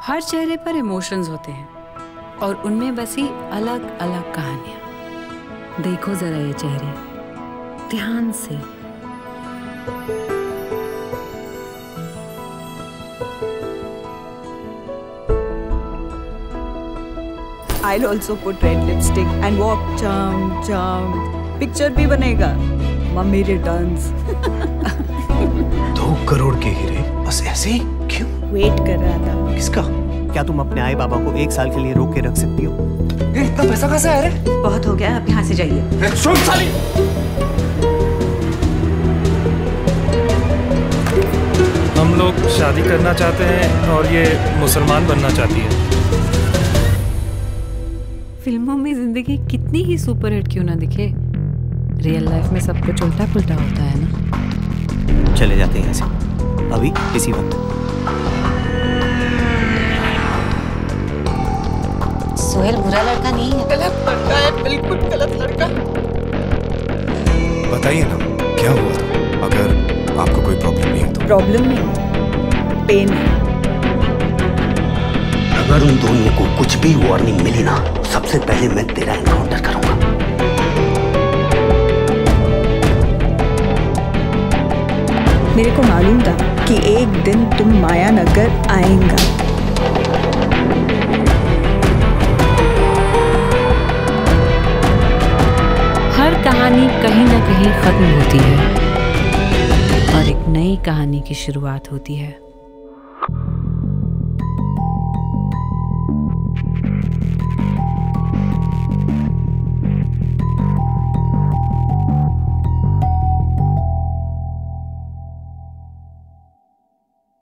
हर चेहरे पर इमोशंस होते हैं और उनमें बसी अलग अलग कहानियां। देखो जरा ये चेहरे ध्यान से। I'll also put red lipstick and walk jump. Picture भी बनेगा। Mummy returns. 2 करोड़ के हीरे बस ऐसे ही क्यों? वेट कर रहा था। किसका? क्या तुम अपने आई बाबा को 1 साल के लिए रोक के रख सकती हो? इतना पैसा कहाँ से आया रे? बहुत हो गया, अब यहाँ से जाइए। सुन साली! हम लोग शादी करना चाहते हैं और ये मुसलमान बनना चाहती है। फिल्मों में जिंदगी कितनी ही सुपरहिट क्यों ना दिखे, रियल लाइफ में सब कुछ उल्टा पुल्टा होता है ना। चले जाते हैं ऐसे अभी इसी वक्त। सोहेल बुरा लड़का नहीं है। गलत लड़का है, बिल्कुल गलत लड़का। बताइए ना क्या हुआ था, अगर आपको कोई प्रॉब्लम नहीं है तो। प्रॉब्लम नहीं, पेन है। अगर उन दोनों को कुछ भी वार्निंग मिली ना, सबसे पहले मैं तेरा एनकाउंटर करूंगा। मेरे को मालूम था कि एक दिन तुम मायानगर आएगा। हर कहानी कहीं ना कहीं खत्म होती है और एक नई कहानी की शुरुआत होती है।